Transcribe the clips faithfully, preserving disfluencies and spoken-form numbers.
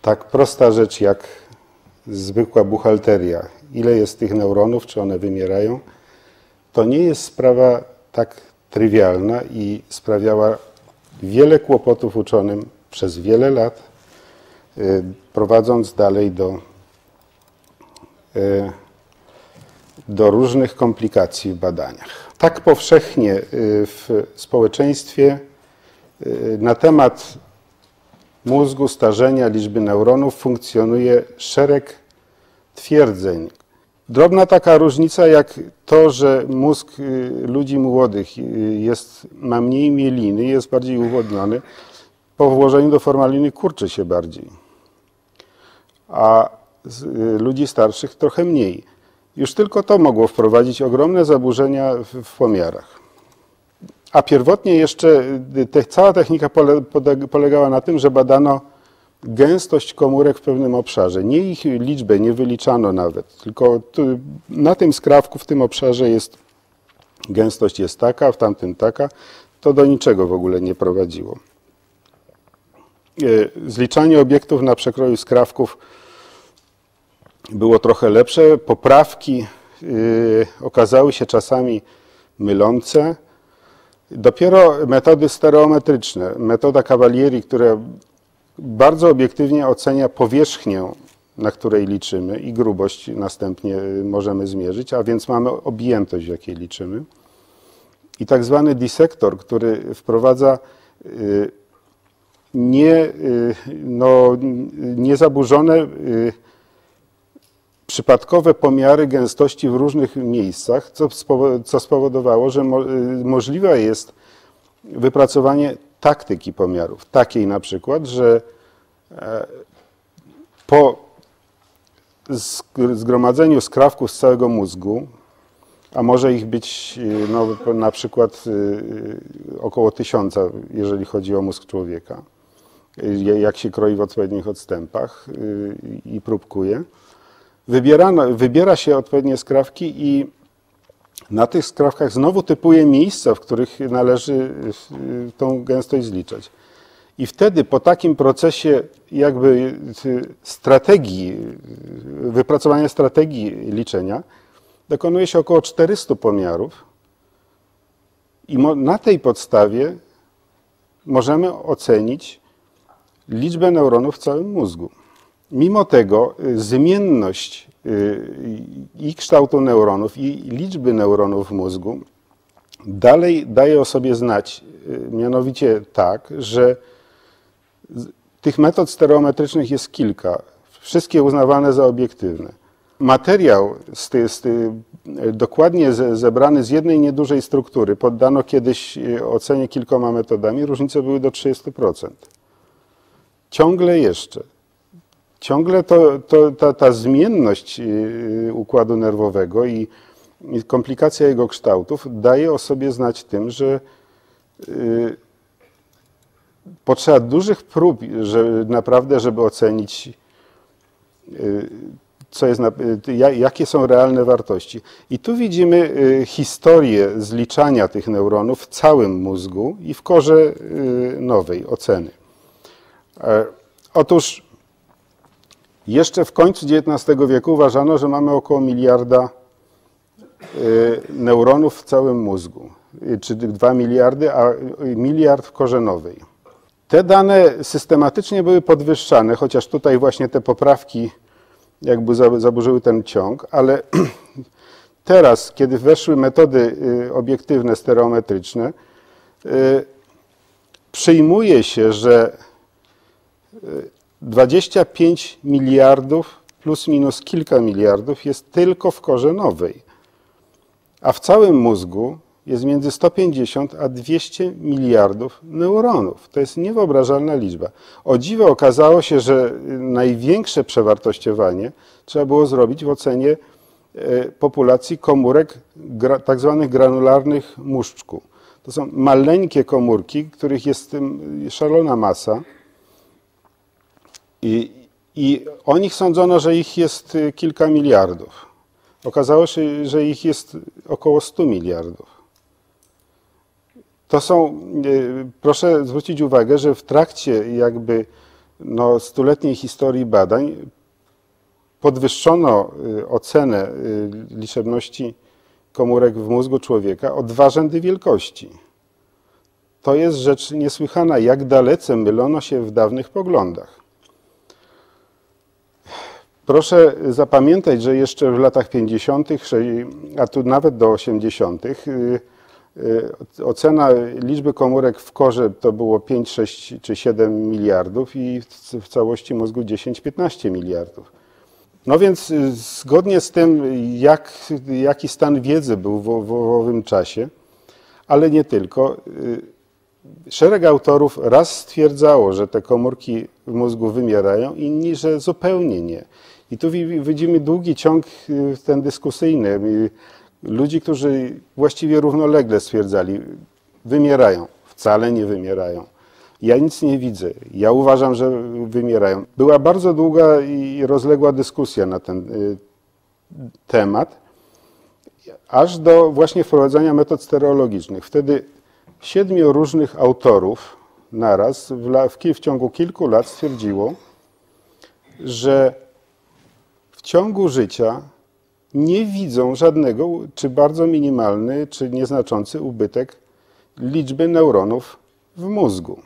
tak prosta rzecz jak zwykła buchalteria, ile jest tych neuronów, czy one wymierają, to nie jest sprawa tak trywialna i sprawiała wiele kłopotów uczonym przez wiele lat, prowadząc dalej do, do różnych komplikacji w badaniach. Tak powszechnie w społeczeństwie na temat mózgu, starzenia, liczby neuronów funkcjonuje szereg twierdzeń. Drobna taka różnica jak to, że mózg ludzi młodych jest, ma mniej mieliny, jest bardziej uwodniony, po włożeniu do formaliny kurczy się bardziej, a ludzi starszych trochę mniej. Już tylko to mogło wprowadzić ogromne zaburzenia w, w pomiarach. A pierwotnie jeszcze te, cała technika pole, polegała na tym, że badano gęstość komórek w pewnym obszarze. Nie ich liczbę, nie wyliczano nawet, tylko tu, na tym skrawku, w tym obszarze jest gęstość jest taka, w tamtym taka. To do niczego w ogóle nie prowadziło. Zliczanie obiektów na przekroju skrawków było trochę lepsze. Poprawki yy, okazały się czasami mylące. Dopiero metody stereometryczne, metoda Cavalieri, która bardzo obiektywnie ocenia powierzchnię, na której liczymy i grubość następnie możemy zmierzyć, a więc mamy objętość, w jakiej liczymy. I tak zwany dissektor, który wprowadza yy, nie, no, niezaburzone przypadkowe pomiary gęstości w różnych miejscach, co, co spowodowało, że mo, możliwe jest wypracowanie taktyki pomiarów. Takiej na przykład, że po zgromadzeniu skrawków z całego mózgu, a może ich być no, na przykład około tysiąca, jeżeli chodzi o mózg człowieka, jak się kroi w odpowiednich odstępach i próbkuje. Wybierano, wybiera się odpowiednie skrawki i na tych skrawkach znowu typuje miejsca, w których należy tą gęstość zliczać. I wtedy po takim procesie jakby strategii, wypracowania strategii liczenia dokonuje się około czterystu pomiarów i na tej podstawie możemy ocenić liczbę neuronów w całym mózgu. Mimo tego zmienność i kształtu neuronów, i liczby neuronów w mózgu dalej daje o sobie znać, mianowicie tak, że tych metod stereometrycznych jest kilka, wszystkie uznawane za obiektywne. Materiał z ty, z ty, dokładnie zebrany z jednej niedużej struktury poddano kiedyś ocenie kilkoma metodami, różnice były do trzydziestu procent. Ciągle jeszcze. Ciągle to, to, ta, ta zmienność układu nerwowego i komplikacja jego kształtów daje o sobie znać tym, że y, potrzeba dużych prób, że, naprawdę, żeby ocenić, y, co jest, y, jakie są realne wartości. I tu widzimy y, historię zliczania tych neuronów w całym mózgu i w korze y, nowej oceny. E, otóż jeszcze w końcu dziewiętnastego wieku uważano, że mamy około miliarda neuronów w całym mózgu, czy dwa miliardy, a miliard w korze nowej. Te dane systematycznie były podwyższane, chociaż tutaj właśnie te poprawki jakby zaburzyły ten ciąg, ale teraz, kiedy weszły metody obiektywne, stereometryczne, przyjmuje się, że dwadzieścia pięć miliardów plus minus kilka miliardów jest tylko w korze nowej, a w całym mózgu jest między sto pięćdziesiąt a dwieście miliardów neuronów. To jest niewyobrażalna liczba. O dziwo okazało się, że największe przewartościowanie trzeba było zrobić w ocenie populacji komórek tak zwanych granularnych muszczku. To są maleńkie komórki, których jest szalona masa. I, I o nich sądzono, że ich jest kilka miliardów. Okazało się, że ich jest około stu miliardów. To są, proszę zwrócić uwagę, że w trakcie jakby no, stuletniej historii badań podwyższono ocenę liczebności komórek w mózgu człowieka o dwa rzędy wielkości. To jest rzecz niesłychana, jak dalece mylono się w dawnych poglądach. Proszę zapamiętać, że jeszcze w latach pięćdziesiątych, a tu nawet do osiemdziesiątych, ocena liczby komórek w korze to było pięć, sześć czy siedem miliardów i w całości mózgu dziesięć, piętnaście miliardów. No więc zgodnie z tym, jak, jaki stan wiedzy był w, w owym czasie, ale nie tylko, szereg autorów raz stwierdzało, że te komórki w mózgu wymierają, inni, że zupełnie nie. I tu widzimy długi ciąg ten dyskusyjny. Ludzi, którzy właściwie równolegle stwierdzali, wymierają, wcale nie wymierają. Ja nic nie widzę. Ja uważam, że wymierają. Była bardzo długa i rozległa dyskusja na ten temat, aż do właśnie wprowadzania metod stereologicznych. Wtedy siedmiu różnych autorów naraz w, w, w ciągu kilku lat stwierdziło, że w ciągu życia nie widzą żadnego, czy bardzo minimalny, czy nieznaczący ubytek liczby neuronów w mózgu.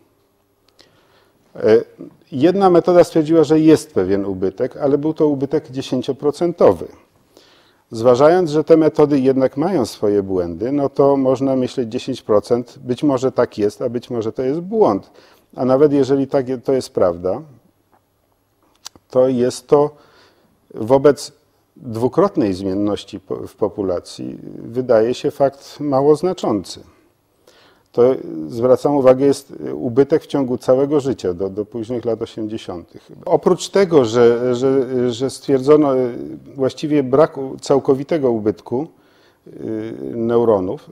Jedna metoda stwierdziła, że jest pewien ubytek, ale był to ubytek dziesięcioprocentowy. Zważając, że te metody jednak mają swoje błędy, no to można myśleć dziesięć procent, być może tak jest, a być może to jest błąd. A nawet jeżeli tak to jest prawda, to jest to wobec dwukrotnej zmienności w populacji wydaje się fakt mało znaczący. To, zwracam uwagę, jest ubytek w ciągu całego życia, do, do późnych lat osiemdziesiątych. Oprócz tego, że, że, że stwierdzono właściwie brak całkowitego ubytku neuronów,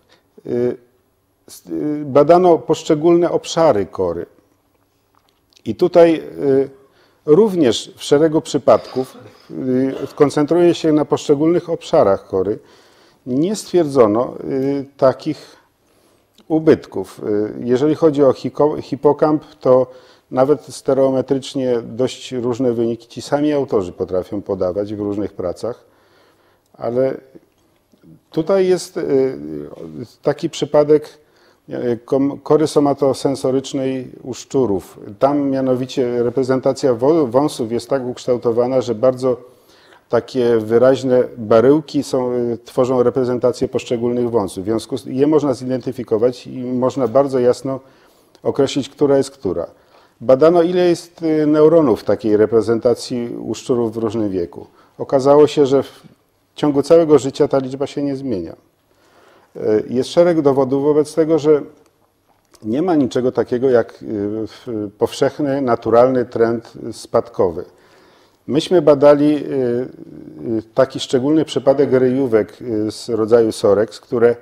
badano poszczególne obszary kory. I tutaj również w szeregu przypadków, koncentruję się na poszczególnych obszarach kory, nie stwierdzono takich ubytków. Jeżeli chodzi o hipokamp, to nawet stereometrycznie dość różne wyniki ci sami autorzy potrafią podawać w różnych pracach, ale tutaj jest taki przypadek kory somatosensorycznej u szczurów. Tam mianowicie reprezentacja wąsów jest tak ukształtowana, że bardzo takie wyraźne baryłki są, tworzą reprezentację poszczególnych wąsów. W związku z tym je można zidentyfikować i można bardzo jasno określić, która jest która. Badano, ile jest neuronów w takiej reprezentacji u szczurów w różnym wieku. Okazało się, że w ciągu całego życia ta liczba się nie zmienia. Jest szereg dowodów wobec tego, że nie ma niczego takiego jak powszechny, naturalny trend spadkowy. Myśmy badali taki szczególny przypadek ryjówek z rodzaju Sorex, które,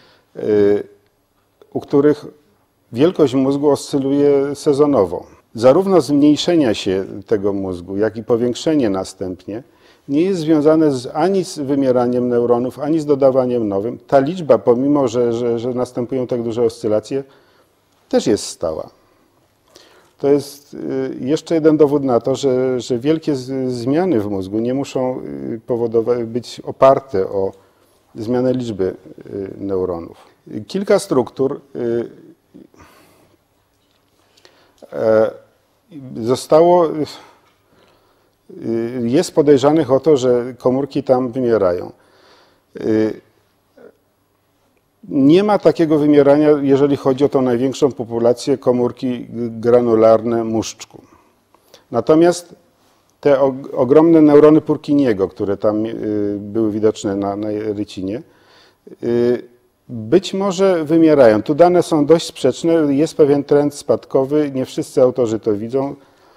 u których wielkość mózgu oscyluje sezonowo. Zarówno zmniejszenie się tego mózgu, jak i powiększenie następnie nie jest związane z, ani z wymieraniem neuronów, ani z dodawaniem nowym. Ta liczba, pomimo że, że, że następują tak duże oscylacje, też jest stała. To jest jeszcze jeden dowód na to, że, że wielkie zmiany w mózgu nie muszą powodować, być oparte o zmianę liczby neuronów. Kilka struktur zostało, jest podejrzanych o to, że komórki tam wymierają. Nie ma takiego wymierania, jeżeli chodzi o tą największą populację komórki granularne muszczku. Natomiast te ogromne neurony Purkinjego, które tam były widoczne na, na rycinie, być może wymierają. Tu dane są dość sprzeczne, jest pewien trend spadkowy, nie wszyscy autorzy to widzą,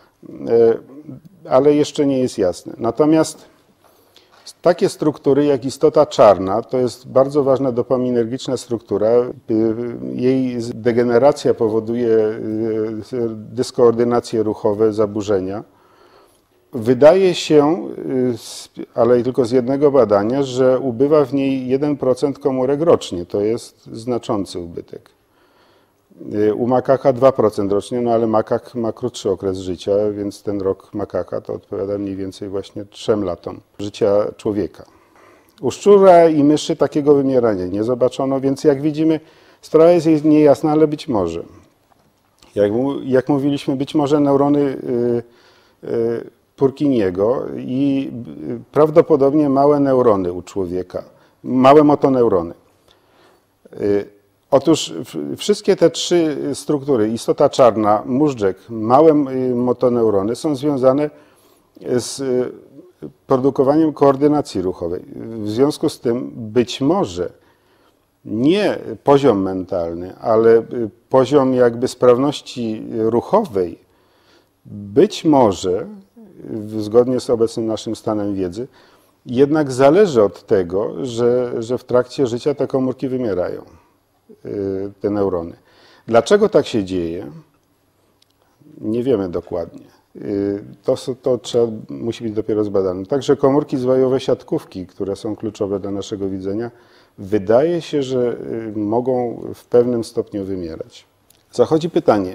ale jeszcze nie jest jasne. Natomiast takie struktury jak istota czarna, to jest bardzo ważna dopaminergiczna struktura. Jej degeneracja powoduje dyskoordynacje ruchowe, zaburzenia. Wydaje się, ale tylko z jednego badania, że ubywa w niej jeden procent komórek rocznie. To jest znaczący ubytek. U makaka dwa procent rocznie, no ale makak ma krótszy okres życia, więc ten rok makaka to odpowiada mniej więcej właśnie trzem latom życia człowieka. U szczura i myszy takiego wymierania nie zobaczono, więc jak widzimy, sprawa jest niejasna, ale być może. Jak, jak mówiliśmy, być może neurony y, y, Purkinjego i prawdopodobnie małe neurony u człowieka, małe motoneurony. Y, otóż wszystkie te trzy struktury, istota czarna, móżdżek, małe motoneurony są związane z produkowaniem koordynacji ruchowej. W związku z tym być może nie poziom mentalny, ale poziom jakby sprawności ruchowej być może, zgodnie z obecnym naszym stanem wiedzy, jednak zależy od tego, że, że w trakcie życia te komórki wymierają, te neurony. Dlaczego tak się dzieje? Nie wiemy dokładnie. To, to trzeba, musi być dopiero zbadane. Także komórki zwajowe siatkówki, które są kluczowe dla naszego widzenia, wydaje się, że mogą w pewnym stopniu wymierać. Zachodzi pytanie,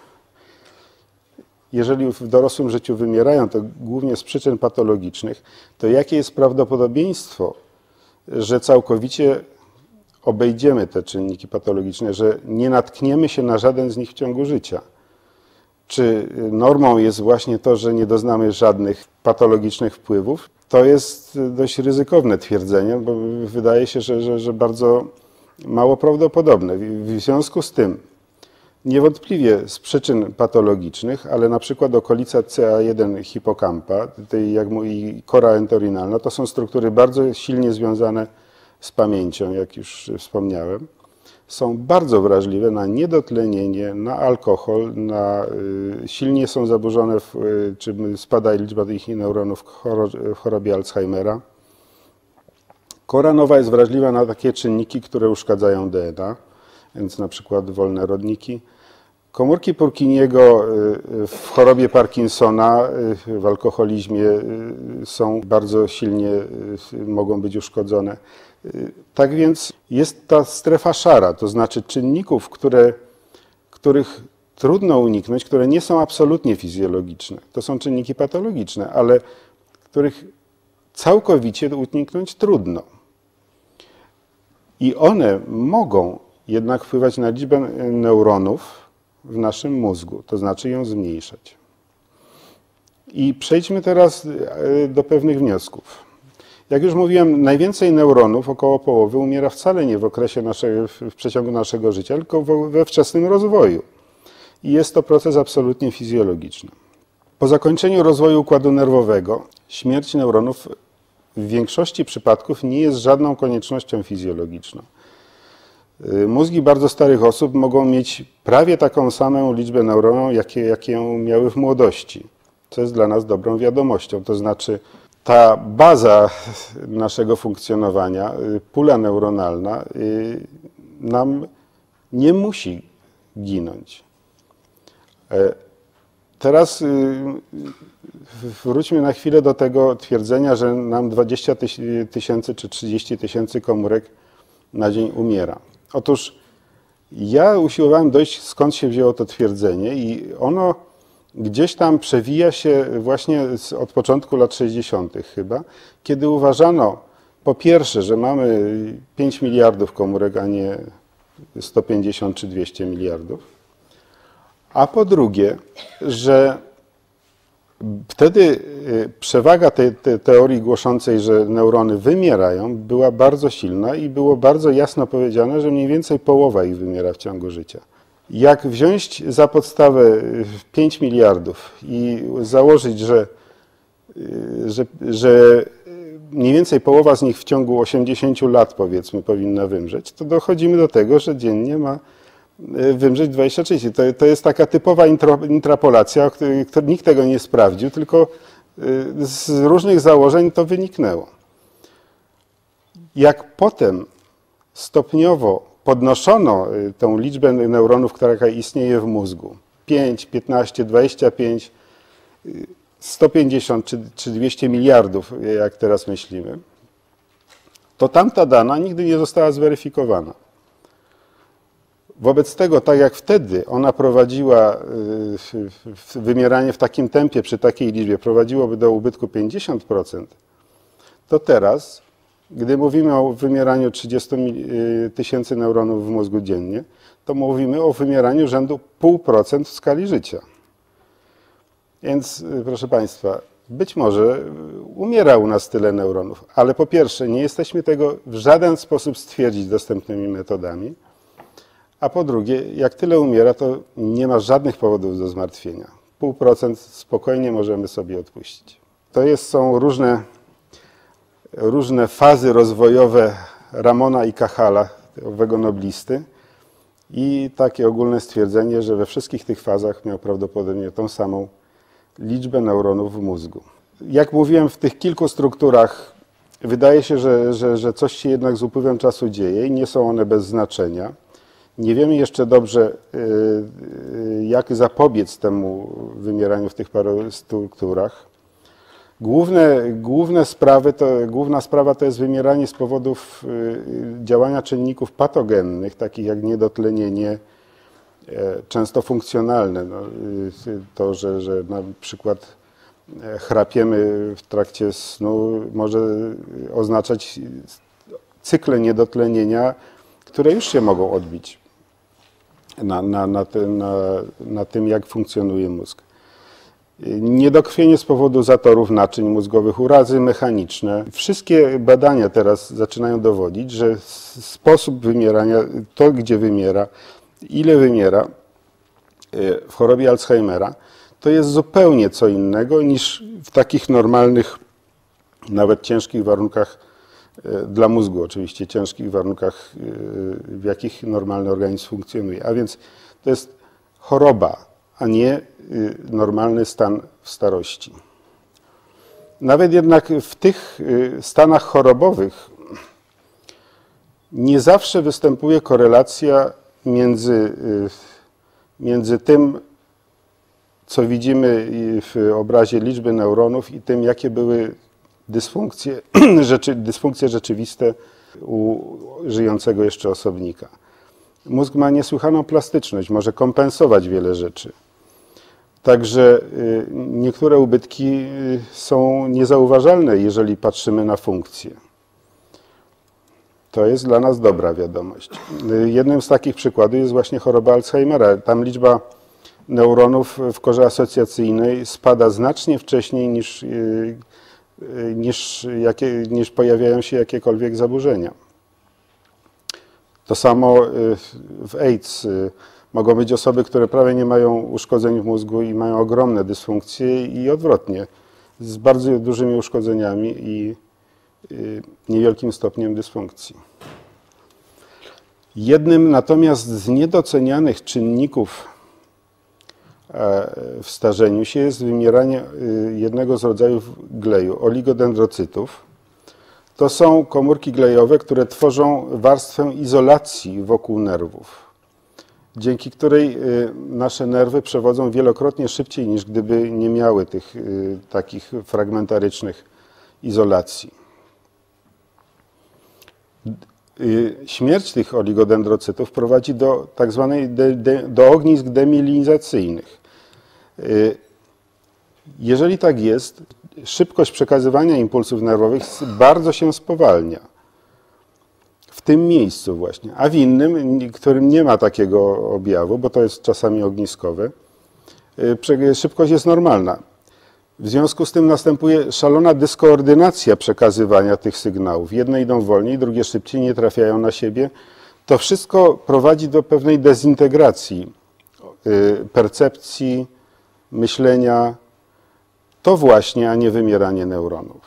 jeżeli w dorosłym życiu wymierają, to głównie z przyczyn patologicznych, to jakie jest prawdopodobieństwo, że całkowicie obejdziemy te czynniki patologiczne, że nie natkniemy się na żaden z nich w ciągu życia? Czy normą jest właśnie to, że nie doznamy żadnych patologicznych wpływów? To jest dość ryzykowne twierdzenie, bo wydaje się, że, że, że bardzo mało prawdopodobne. W związku z tym niewątpliwie z przyczyn patologicznych, ale na przykład okolica C A jeden hipokampa, tej jak mówi kora entorhinalna, to są struktury bardzo silnie związane z pamięcią, jak już wspomniałem. Są bardzo wrażliwe na niedotlenienie, na alkohol, na, y, silnie są zaburzone, w, y, czy spada liczba ich neuronów w, choro, w chorobie Alzheimera. Kora nowa jest wrażliwa na takie czynniki, które uszkadzają D N A, więc na przykład wolne rodniki. Komórki Purkinjego y, w chorobie Parkinsona, y, w alkoholizmie y, są bardzo silnie, y, mogą być uszkodzone. Tak więc jest ta strefa szara, to znaczy czynników, które, których trudno uniknąć, które nie są absolutnie fizjologiczne. To są czynniki patologiczne, ale których całkowicie uniknąć trudno. I one mogą jednak wpływać na liczbę neuronów w naszym mózgu, to znaczy ją zmniejszać. I przejdźmy teraz do pewnych wniosków. Jak już mówiłem, najwięcej neuronów, około połowy, umiera wcale nie w okresie naszego, w przeciągu naszego życia, tylko we wczesnym rozwoju. I jest to proces absolutnie fizjologiczny. Po zakończeniu rozwoju układu nerwowego śmierć neuronów w większości przypadków nie jest żadną koniecznością fizjologiczną. Mózgi bardzo starych osób mogą mieć prawie taką samą liczbę neuronów, jakie, jakie miały w młodości, co jest dla nas dobrą wiadomością. To znaczy, ta baza naszego funkcjonowania, pula neuronalna, nam nie musi ginąć. Teraz wróćmy na chwilę do tego twierdzenia, że nam dwadzieścia tysięcy czy trzydzieści tysięcy komórek na dzień umiera. Otóż ja usiłowałem dojść, skąd się wzięło to twierdzenie i ono gdzieś tam przewija się właśnie od początku lat sześćdziesiątych chyba, kiedy uważano po pierwsze, że mamy pięć miliardów komórek, a nie sto pięćdziesiąt czy dwieście miliardów, a po drugie, że wtedy przewaga tej, tej teorii głoszącej, że neurony wymierają, była bardzo silna i było bardzo jasno powiedziane, że mniej więcej połowa ich wymiera w ciągu życia. Jak wziąć za podstawę pięć miliardów i założyć, że, że, że mniej więcej połowa z nich w ciągu osiemdziesięciu lat, powiedzmy, powinna wymrzeć, to dochodzimy do tego, że dziennie ma wymrzeć dwadzieścia trzydzieści. To, to jest taka typowa intro, intrapolacja, której nikt tego nie sprawdził, tylko z różnych założeń to wyniknęło. Jak potem stopniowo podnoszono tą liczbę neuronów, która istnieje w mózgu, pięć, piętnaście, dwadzieścia pięć, sto pięćdziesiąt czy, czy dwieście miliardów, jak teraz myślimy, to tamta dana nigdy nie została zweryfikowana. Wobec tego, tak jak wtedy ona prowadziła wymieranie w takim tempie, przy takiej liczbie, prowadziłoby do ubytku pięćdziesiąt procent, to teraz, gdy mówimy o wymieraniu trzydziestu tysięcy neuronów w mózgu dziennie, to mówimy o wymieraniu rzędu zero przecinek pięć procent w skali życia. Więc, proszę Państwa, być może umiera u nas tyle neuronów, ale po pierwsze, nie jesteśmy tego w żaden sposób stwierdzić dostępnymi metodami, a po drugie, jak tyle umiera, to nie ma żadnych powodów do zmartwienia. zero przecinek pięć procent spokojnie możemy sobie odpuścić. To jest, są różne, różne fazy rozwojowe Ramona i Cajala, owego noblisty, i takie ogólne stwierdzenie, że we wszystkich tych fazach miał prawdopodobnie tą samą liczbę neuronów w mózgu. Jak mówiłem, w tych kilku strukturach wydaje się, że, że, że coś się jednak z upływem czasu dzieje i nie są one bez znaczenia. Nie wiemy jeszcze dobrze, jak zapobiec temu wymieraniu w tych paru strukturach. Główne, główne sprawy to, główna sprawa to jest wymieranie z powodów działania czynników patogennych, takich jak niedotlenienie, często funkcjonalne. No, to, że, że na przykład chrapiemy w trakcie snu, może oznaczać cykle niedotlenienia, które już się mogą odbić na, na, na, tym, na, na tym, jak funkcjonuje mózg. Niedokrwienie z powodu zatorów naczyń mózgowych, urazy mechaniczne. Wszystkie badania teraz zaczynają dowodzić, że sposób wymierania, to gdzie wymiera, ile wymiera w chorobie Alzheimera, to jest zupełnie co innego niż w takich normalnych, nawet ciężkich warunkach dla mózgu, oczywiście ciężkich warunkach, w jakich normalny organizm funkcjonuje. A więc to jest choroba, a nie normalny stan w starości. Nawet jednak w tych stanach chorobowych nie zawsze występuje korelacja między, między tym, co widzimy w obrazie liczby neuronów i tym, jakie były dysfunkcje, rzeczy, dysfunkcje rzeczywiste u żyjącego jeszcze osobnika. Mózg ma niesłychaną plastyczność, może kompensować wiele rzeczy. Także niektóre ubytki są niezauważalne, jeżeli patrzymy na funkcję. To jest dla nas dobra wiadomość. Jednym z takich przykładów jest właśnie choroba Alzheimera. Tam liczba neuronów w korze asocjacyjnej spada znacznie wcześniej niż, niż, jakie, niż pojawiają się jakiekolwiek zaburzenia. To samo w AIDS. Mogą być osoby, które prawie nie mają uszkodzeń w mózgu i mają ogromne dysfunkcje i odwrotnie, z bardzo dużymi uszkodzeniami i niewielkim stopniem dysfunkcji. Jednym natomiast z niedocenianych czynników w starzeniu się jest wymieranie jednego z rodzajów gleju, oligodendrocytów. To są komórki glejowe, które tworzą warstwę izolacji wokół nerwów, dzięki której nasze nerwy przewodzą wielokrotnie szybciej, niż gdyby nie miały tych takich fragmentarycznych izolacji. Śmierć tych oligodendrocytów prowadzi do tak zwanej de, de, do ognisk demilinizacyjnych. Jeżeli tak jest, szybkość przekazywania impulsów nerwowych bardzo się spowalnia. W tym miejscu właśnie, a w innym, którym nie ma takiego objawu, bo to jest czasami ogniskowe, szybkość jest normalna. W związku z tym następuje szalona dyskoordynacja przekazywania tych sygnałów. Jedne idą wolniej, drugie szybciej, nie trafiają na siebie. To wszystko prowadzi do pewnej dezintegracji percepcji, myślenia. To właśnie, a nie wymieranie neuronów.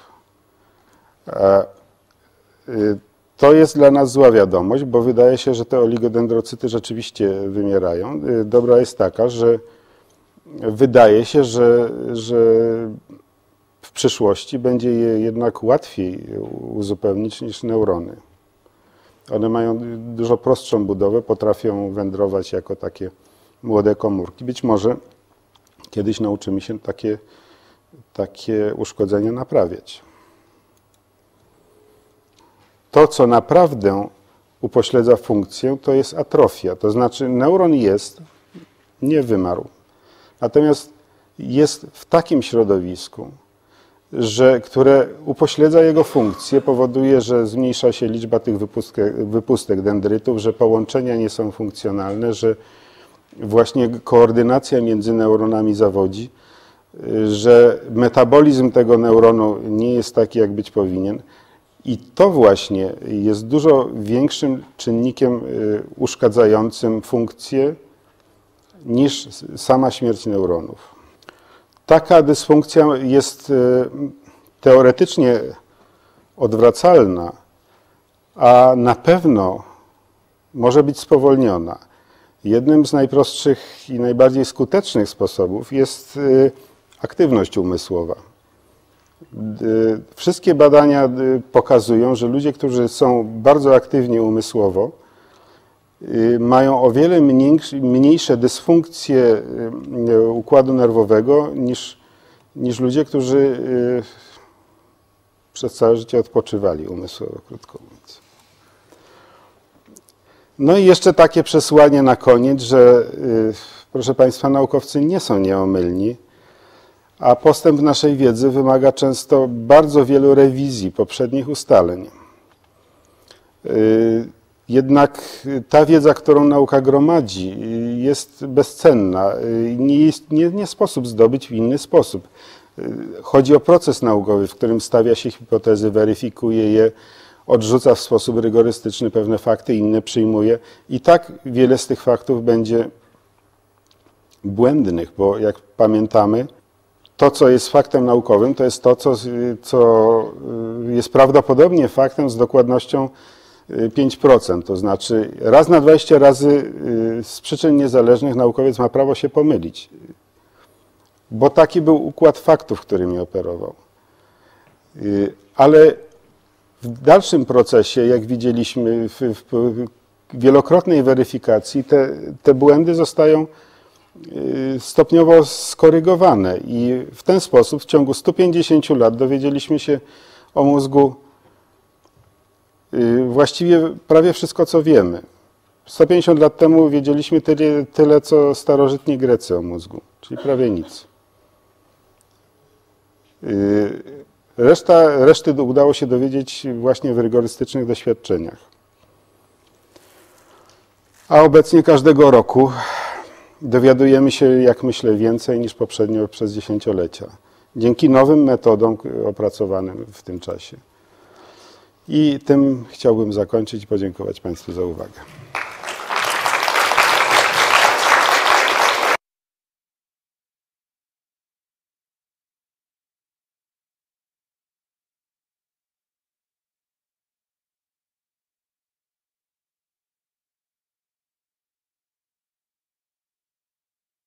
To jest dla nas zła wiadomość, bo wydaje się, że te oligodendrocyty rzeczywiście wymierają. Dobra jest taka, że wydaje się, że, że w przyszłości będzie je jednak łatwiej uzupełnić niż neurony. One mają dużo prostszą budowę, potrafią wędrować jako takie młode komórki. Być może kiedyś nauczymy się takie, takie uszkodzenia naprawiać. To, co naprawdę upośledza funkcję, to jest atrofia. To znaczy neuron jest, nie wymarł. Natomiast jest w takim środowisku, że, które upośledza jego funkcję, powoduje, że zmniejsza się liczba tych wypustek, wypustek dendrytów, że połączenia nie są funkcjonalne, że właśnie koordynacja między neuronami zawodzi, że metabolizm tego neuronu nie jest taki, jak być powinien. I to właśnie jest dużo większym czynnikiem uszkadzającym funkcję niż sama śmierć neuronów. Taka dysfunkcja jest teoretycznie odwracalna, a na pewno może być spowolniona. Jednym z najprostszych i najbardziej skutecznych sposobów jest aktywność umysłowa. Wszystkie badania pokazują, że ludzie, którzy są bardzo aktywni umysłowo, mają o wiele mniejsze dysfunkcje układu nerwowego niż, niż ludzie, którzy przez całe życie odpoczywali umysłowo, krótko mówiąc. No i jeszcze takie przesłanie na koniec, że proszę Państwa, naukowcy nie są nieomylni, a postęp naszej wiedzy wymaga często bardzo wielu rewizji poprzednich ustaleń. Jednak ta wiedza, którą nauka gromadzi, jest bezcenna. Nie, jest, nie, nie sposób zdobyć w inny sposób. Chodzi o proces naukowy, w którym stawia się hipotezy, weryfikuje je, odrzuca w sposób rygorystyczny pewne fakty, inne przyjmuje. I tak wiele z tych faktów będzie błędnych, bo jak pamiętamy, to, co jest faktem naukowym, to jest to, co, co jest prawdopodobnie faktem z dokładnością pięć procent. To znaczy raz na dwadzieścia razy z przyczyn niezależnych naukowiec ma prawo się pomylić. Bo taki był układ faktów, którymi operował. Ale w dalszym procesie, jak widzieliśmy w, w wielokrotnej weryfikacji, te, te błędy zostają stopniowo skorygowane i w ten sposób w ciągu stu pięćdziesięciu lat dowiedzieliśmy się o mózgu właściwie prawie wszystko, co wiemy. sto pięćdziesiąt lat temu wiedzieliśmy tyle, tyle, co starożytni Grecy o mózgu, czyli prawie nic. Reszta, reszty udało się dowiedzieć właśnie w rygorystycznych doświadczeniach. A obecnie każdego roku dowiadujemy się, jak myślę, więcej niż poprzednio przez dziesięciolecia. Dzięki nowym metodom opracowanym w tym czasie. I tym chciałbym zakończyć i podziękować Państwu za uwagę.